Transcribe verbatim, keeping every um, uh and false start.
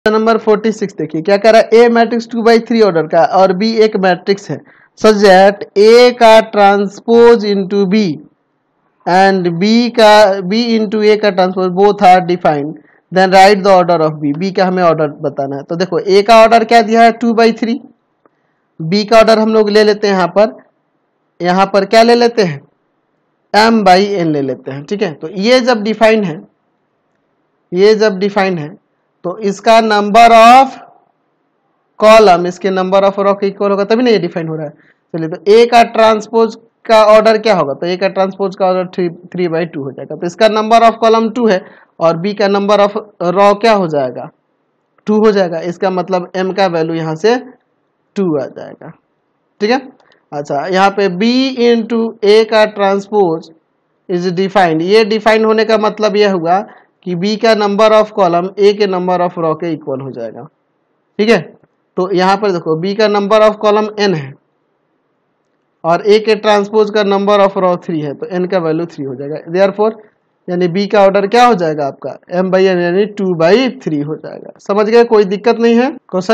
Number forty six देखिए क्या कह रहा है, A matrix two by three order का और बी एक मैट्रिक्स है सच दैट ए का transpose into B and B का बी इनटू ए का transpose both are defined, then write the order of B. B का हमें ऑर्डर बताना है। तो देखो ए का ऑर्डर क्या दिया है, टू बाई थ्री। बी का ऑर्डर हम लोग ले लेते हैं यहाँ पर, यहाँ पर क्या ले लेते हैं, एम बाई एन ले लेते हैं। ठीक है, तो ये जब डिफाइन है, ये जब डिफाइन है तो इसका नंबर ऑफ कॉलम इसके नंबर ऑफ रो के इक्वल होगा, तभी ना ये डिफाइन हो रहा है। चलिए, तो ए का ट्रांसपोज का ऑर्डर क्या होगा, तो ए का ट्रांसपोज का order three three by two हो जाएगा। तो इसका नंबर ऑफ कॉलम टू है और बी का नंबर ऑफ रो क्या हो जाएगा, टू हो जाएगा। इसका मतलब एम का वैल्यू यहाँ से टू आ जाएगा। ठीक है, अच्छा यहाँ पे बी इंटू ए का ट्रांसपोज इज डिफाइंड, ये डिफाइन होने का मतलब यह हुआ कि बी का नंबर ऑफ कॉलम ए के नंबर ऑफ रो के इक्वल हो जाएगा। ठीक है, तो यहाँ पर देखो बी का नंबर ऑफ कॉलम एन है और ए के ट्रांसपोज का नंबर ऑफ रो थ्री है, तो एन का वैल्यू थ्री हो जाएगा। देयरफॉर यानी बी का ऑर्डर क्या हो जाएगा आपका, एम बाई एन यानी टू बाई थ्री हो जाएगा। समझ गए, कोई दिक्कत नहीं है। क्वेश्चन